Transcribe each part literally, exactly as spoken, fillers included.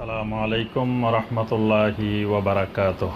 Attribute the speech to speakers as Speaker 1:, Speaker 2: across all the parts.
Speaker 1: আসসালামু আলাইকুম রহমতুল্লাহি ওয়া বারাকাতুহু।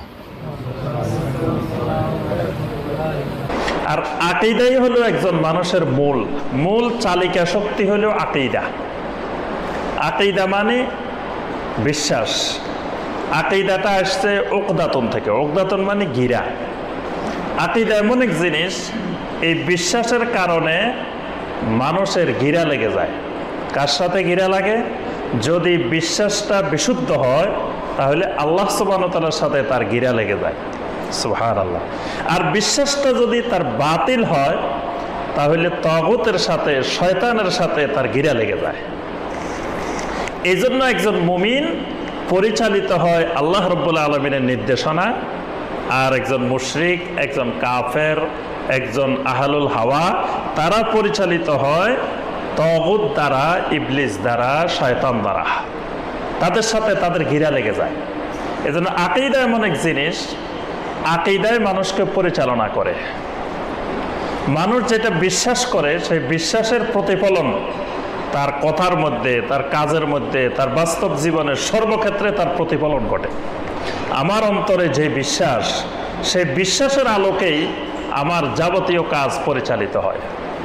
Speaker 1: আর আকীদাই হলো একজন মানুষের মূল মূল চালিকা শক্তি হলো আকীদা। আকীদা মানে বিশ্বাস। আকীদাটা আসছে উকদাতুন থেকে। উকদাতুন মানে গিরা। আকীদা এমন এক জিনিস, এই বিশ্বাসের কারণে মানুষের গিরা লেগে যায়। কার সাথে গিরা লাগে? যদি বিশ্বাসটা বিশুদ্ধ হয় তাহলে আল্লাহ সুবহানাহু ওয়া তাআলার সাথে তার গিরা লেগে যায়। সুবহানাল্লাহ। আর বিশ্বাসটা যদি তার বাতিল হয় তাহলে তাগুতের সাথে, শয়তানের সাথে তার গিরা লেগে যায়। এই জন্য একজন মুমিন পরিচালিত হয় আল্লাহ রাব্বুল আলামিনের নির্দেশনা, আর একজন মুশরিক, একজন কাফের, একজন আহলুল হাওয়া তারা পরিচালিত হয় তাগুত দ্বারা, ইবলিস দ্বারা, শয়তান দ্বারা। তাদের সাথে তাদের ঘিরা লেগে যায়। এজন্য আকীদা এমন এক জিনিস, আকীদায় মানুষকে পরিচালনা করে। মানুষ যেটা বিশ্বাস করে সেই বিশ্বাসের প্রতিফলন তার কথার মধ্যে, তার কাজের মধ্যে, তার বাস্তব জীবনের সর্বক্ষেত্রে তার প্রতিফলন ঘটে। আমার অন্তরে যে বিশ্বাস, সেই বিশ্বাসের আলোকেই আমার যাবতীয় কাজ পরিচালিত হয়।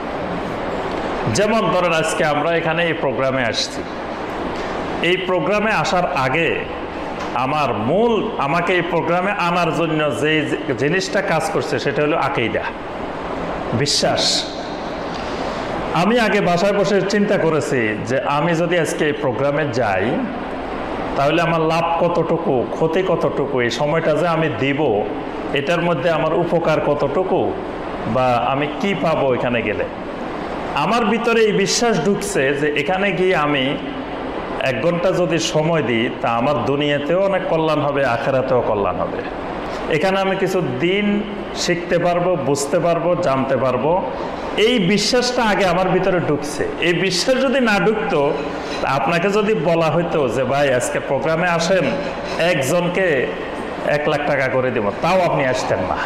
Speaker 1: যেমন ধরেন আজকে আমরা এখানে এই প্রোগ্রামে আসছি। এই প্রোগ্রামে আসার আগে আমার মূল, আমাকে এই প্রোগ্রামে আনার জন্য যে জিনিসটা কাজ করছে সেটা হলো আকীদা, বিশ্বাস। আমি আগে বাসায় বসে চিন্তা করেছি যে আমি যদি আজকে এই প্রোগ্রামে যাই তাহলে আমার লাভ কতটুকু, ক্ষতি কতটুকু, এই সময়টা যে আমি দিব এটার মধ্যে আমার উপকার কতটুকু, বা আমি কি পাবো এখানে গেলে। আমার ভিতরে এই বিশ্বাস ঢুকছে যে এখানে গিয়ে আমি এক ঘন্টা যদি সময় দিই তা আমার দুনিয়াতেও অনেক কল্যাণ হবে, আখিরাতেও কল্যাণ হবে। এখানে আমি কিছু দিন শিখতে পারবো, বুঝতে পারবো, জানতে পারবো। এই বিশ্বাসটা আগে আমার ভিতরে ঢুকছে। এই বিশ্বাস যদি না ঢুকতো, আপনাকে যদি বলা হইতো যে ভাই আজকে প্রোগ্রামে আসেন, একজনকে এক লাখ টাকা করে দিব, তাও আপনি আসতেন না।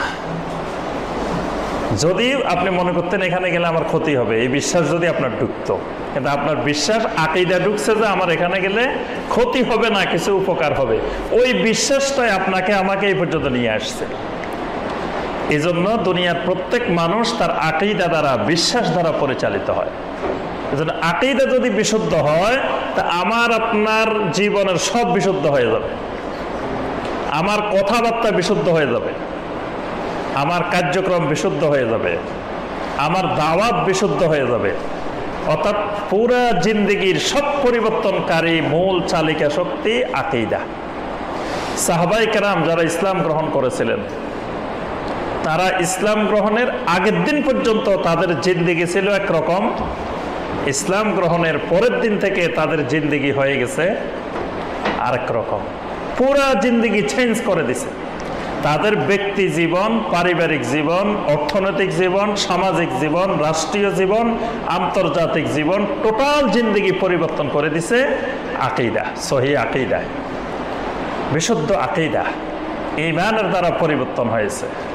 Speaker 1: যদি আপনি মনে করতেন এখানে গেলে আমার ক্ষতি হবে, এই বিশ্বাস যদি আপনার ঢুকতো। কিন্তু আপনার বিশ্বাস, আকীদা ঢুকছে যে আমার এখানে গেলে ক্ষতি হবে না, কিছু উপকার হবে। ওই বিশ্বাসটাই আপনাকে আমাকে এই পর্যন্ত নিয়ে আসছে। এই জন্য দুনিয়ার প্রত্যেক মানুষ তার আকীদা দ্বারা, বিশ্বাস দ্বারা পরিচালিত হয়। এই জন্য আকীদা যদি বিশুদ্ধ হয় তা আমার আপনার জীবনের সব বিশুদ্ধ হয়ে যাবে। আমার কথাবার্তা বিশুদ্ধ হয়ে যাবে, আমার কার্যক্রম বিশুদ্ধ হয়ে যাবে, আমার দাওয়াত বিশুদ্ধ হয়ে যাবে। অর্থাৎ পুরা জিন্দেগির সব পরিবর্তনকারী মূল চালিকা শক্তি আকীদা। সাহাবায়ে কেরাম যারা ইসলাম গ্রহণ করেছিলেন, তারা ইসলাম গ্রহণের আগের দিন পর্যন্ত তাদের জিন্দেগি ছিল একরকম, ইসলাম গ্রহণের পরের দিন থেকে তাদের জিন্দেগি হয়ে গেছে আরেক রকম। পুরা জিন্দেগি চেঞ্জ করে দিছে। তাদের ব্যক্তি জীবন, পারিবারিক জীবন, অর্থনৈতিক জীবন, সামাজিক জীবন, রাষ্ট্রীয় জীবন, আন্তর্জাতিক জীবন, টোটাল জিন্দেগি পরিবর্তন করে দিছে আকীদা, সহি আকীদা, বিশুদ্ধ আকীদা, ঈমানের দ্বারা পরিবর্তন হয়েছে।